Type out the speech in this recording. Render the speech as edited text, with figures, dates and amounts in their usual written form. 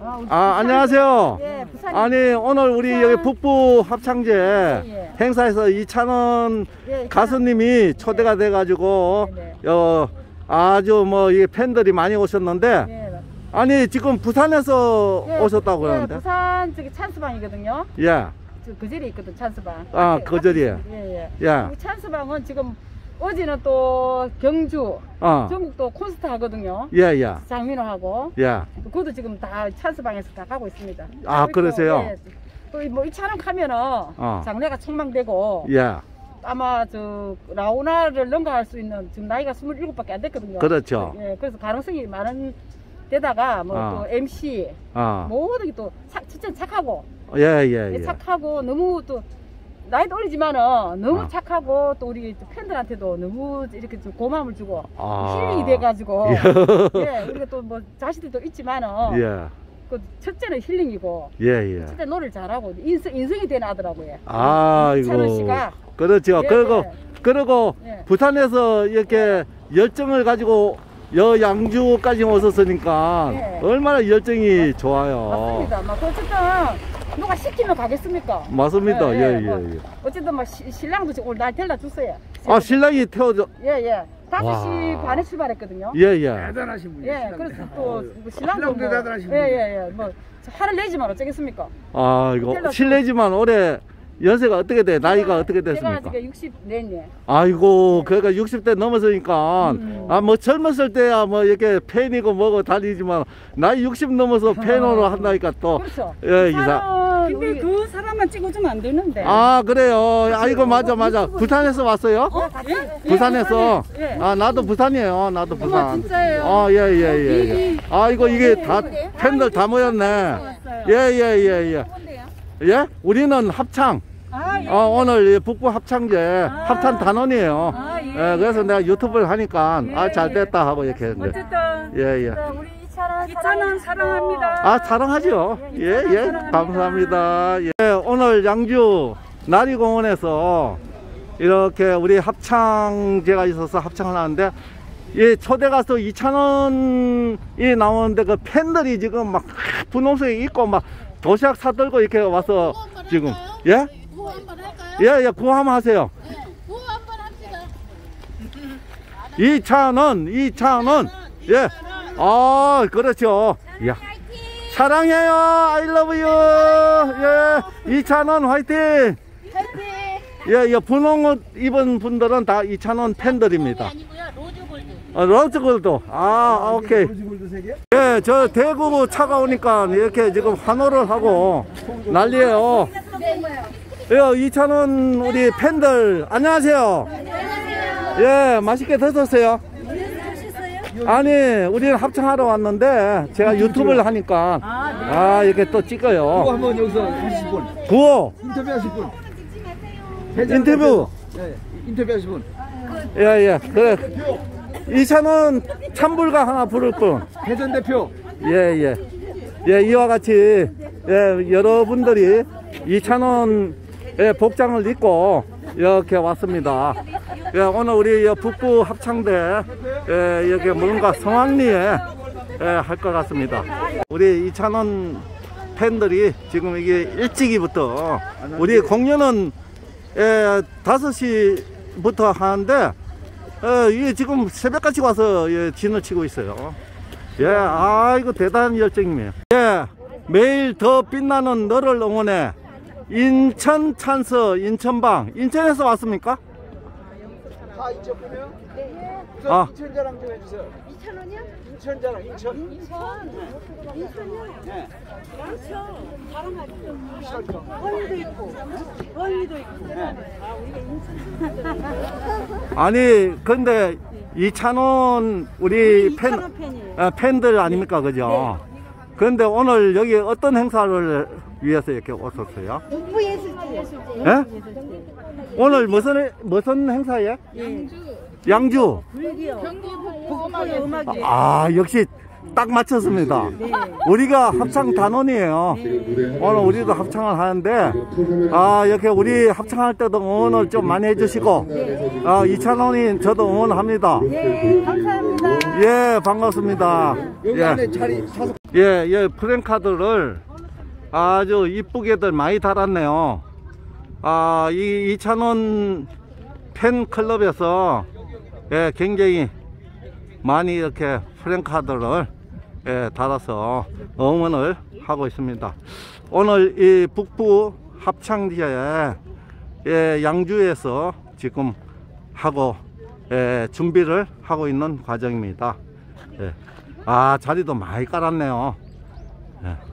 안녕하세요. 예, 아니 오늘 우리 여기 북부 합창제 행사에서 이찬원 가수님이 초대가 돼가지고 아주 뭐 이 팬들이 많이 오셨는데 아니 지금 부산에서 오셨다고 그러는데. 부산 저기 찬스방이거든요. 예. 그 자리에 있거든 찬스방. 그 자리에. 예. 이 찬스방은 지금 어제는 또 경주, 전국도 콘서트 하거든요. 예. 장민호하고. 예. 그것도 지금 다 찬스방에서 다 가고 있습니다. 그러세요? 또 뭐 이 차는 가면은 장래가 촉망되고. 예. 아마 저 라오나를 능가할 수 있는 지금 나이가 27밖에 안 됐거든요. 그렇죠. 예, 그래서 가능성이 많은 데다가 뭐 또 MC 모든 게 또 진짜 착하고. 예. 착하고 너무 또 나이도 어리지만은 너무 착하고 또 우리 팬들한테도 너무 이렇게 좀 고마움을 주고 힐링이 돼가지고 예, 우리가 또 뭐 자식들도 있지만은 그 첫째는 힐링이고 첫째 노래를 잘하고 인성이 되는 아더라고요. 이찬원 씨가. 그렇죠. 그리고 부산에서 이렇게 열정을 가지고 양주까지 오셨으니까 얼마나 열정이 좋아요. 맞습니다. 막 어쨌든 누가 시키면 가겠습니까? 맞습니다. 예. 어쨌든 막 신랑도 지금 오늘 날 데려다 줬어요. 신랑이 태워줘. 예. 5시 반에 출발했거든요. 예. 대단하신 분이에요. 예, 그래서 또 신랑도 뭐, 대단하신 분이에요. 예. 뭐 화를 내지만 어쩌겠습니까? 이거 실례지만 올해 연세가 어떻게 돼? 나이가 어떻게 됐습니까? 제가 아직 60내년. 아이고, 그러니까 60대 넘었으니까 뭐 젊었을 때야 뭐 이렇게 팬이고 뭐고 다니지만 나이 60 넘어서 팬으로 한다니까 또. 그렇죠. 근데 그 사람만 찍어주면 안 되는데. 그래요. 이거 맞아. 부산에서 왔어요? 부산에서. 나도 부산이에요. 나도 부산. 진짜예요? 예. 이게 다 팬들 다 모였네. 예. 우리는 합창. 오늘 북부 합창제 합창 단원이에요. 그래서 내가 유튜브를 하니까 잘 됐다 하고 이렇게 했는데. 어쨌든 우리 이찬원 사랑합니다. 사랑하죠. 예. 감사합니다. 오늘 양주 나리공원에서 이렇게 우리 합창제가 있어서 합창을 하는데 초대 가수 이찬원이 나오는데 그 팬들이 지금 막 분홍색에 입고 막 도시락 사들고 이렇게 와서 지금 구호 한번 할까요? 예, 구호 한번 하세요. 구호 한번 합시다. 이찬원. 예. 그렇죠. 사랑해요. I love you. 예. 이찬원 화이팅. 예, 분홍 옷 입은 분들은 다 이찬원 팬들입니다. 로즈골드. 오케이. 예, 저 대구 차가 오니까 이렇게 지금 환호를 하고 난리예요. 이찬원 우리 팬들 안녕하세요. 예, 맛있게 드셨어요? 아니, 우리는 합창하러 왔는데 제가 유튜브를 하니까 이렇게 또 찍어요. 구호 한번 여기서 하실 분. 구호. 인터뷰 하실 분. 인터뷰. 인터뷰 하실 분. 예. 그래. 이찬원 찬불가 하나 부를 분. 대전 대표. 예. 이와 같이 여러분들이 이찬원 복장을 입고 이렇게 왔습니다. 오늘 우리 북부 합창대 여기 뭔가 성황리에 할 것 같습니다. 우리 이찬원 팬들이 지금 이게 일찍이부터 우리 공연은 5시부터 하는데 이게 지금 새벽까지 와서 진을 치고 있어요. 이거 대단한 열정이네요. 매일 더 빛나는 너를 응원해. 인천 찬스 인천방. 인천에서 왔습니까? 인천 보면? 인천 자랑 좀 해주세요. 이찬원이요? 인천 자랑, 인천이요? 네. 그렇죠. 자랑하죠. 허위도 있고. 우리가 인천. 아니, 근데 이찬원 우리 팬들 아닙니까? 그죠? 그런데 오늘 여기 어떤 행사를 위해서 이렇게 오셨어요? 북부 예술제. 예? 오늘 무슨 행사예요? 양주. 북부의 음악이. 역시 딱 맞췄습니다. 우리가 합창 단원이에요. 오늘 우리도 합창을 하는데 이렇게 우리 합창할 때도 응원을 좀 많이 해주시고 이찬원이 저도 응원합니다. 감사합니다. 예, 반갑습니다. 여기 안에 자리 예, 프랭카드를 아주 이쁘게들 많이 달았네요. 이 이찬원 팬클럽에서 예, 굉장히 많이 이렇게 프랭카드를 예, 달아서 응원을 하고 있습니다. 오늘 이 북부 합창지에 예, 양주에서 지금 하고 예, 준비를 하고 있는 과정입니다. 예. 자리도 많이 깔았네요. 예.